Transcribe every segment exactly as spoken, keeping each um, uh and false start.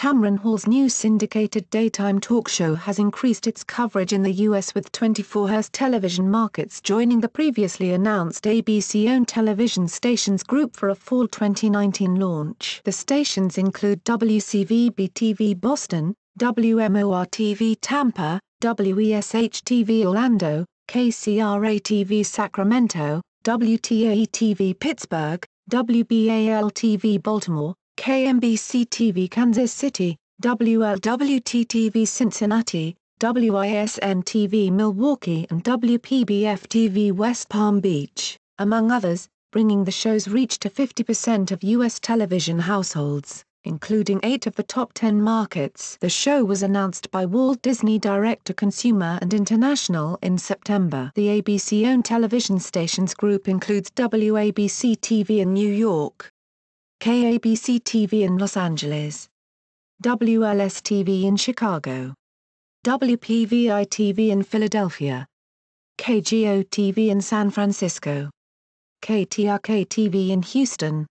Tamron Hall's new syndicated daytime talk show has increased its coverage in the U S with twenty-four Hearst television markets joining the previously announced A B C-owned television stations group for a fall twenty nineteen launch. The stations include W C V B-T V Boston, W M O R-T V Tampa, W E S H-T V Orlando, K C R A-T V Sacramento, W T A E-T V Pittsburgh, W B A L-T V Baltimore, K M B C-T V Kansas City, W L W T-T V Cincinnati, W I S N-T V Milwaukee and W P B F-T V West Palm Beach, among others, bringing the show's reach to fifty percent of U S television households, including eight of the top ten markets. The show was announced by Walt Disney Direct-to-Consumer and International in September. The A B C-owned television stations group includes W A B C-T V in New York, K A B C-T V in Los Angeles, W L S-T V in Chicago, W P V I-T V in Philadelphia, K G O-T V in San Francisco, K T R K-T V in Houston,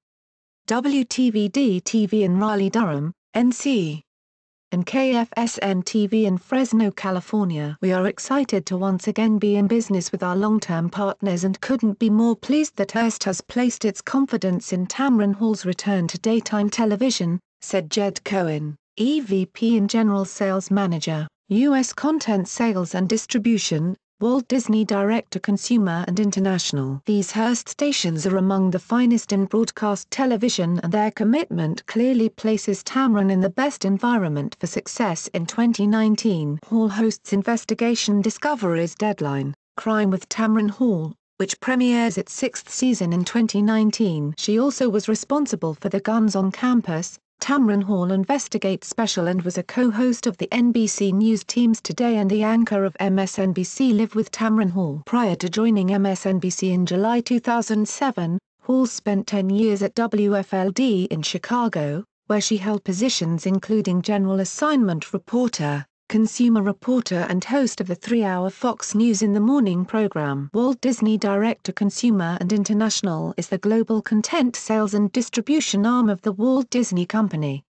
W T V D-T V in Raleigh-Durham, N C, and K F S N-T V in Fresno, California. We are excited to once again be in business with our long-term partners and couldn't be more pleased that Hearst has placed its confidence in Tamron Hall's return to daytime television, said Jed Cohen, E V P and General Sales Manager, U S Content Sales and Distribution, Walt Disney Direct-to-Consumer and International. These Hearst stations are among the finest in broadcast television and their commitment clearly places Tamron in the best environment for success in twenty nineteen. Hall hosts Investigation Discovery's Deadline, Crime with Tamron Hall, which premieres its sixth season in twenty nineteen. She also was responsible for the Guns on Campus, Tamron Hall Investigate special and was a co-host of the N B C News Teams Today and the anchor of M S N B C Live with Tamron Hall. Prior to joining M S N B C in July two thousand seven, Hall spent ten years at W F L D in Chicago, where she held positions including general assignment reporter, consumer reporter and host of the three-hour Fox News in the Morning program. Walt Disney Direct-to-Consumer and International is the global content sales and distribution arm of the Walt Disney Company.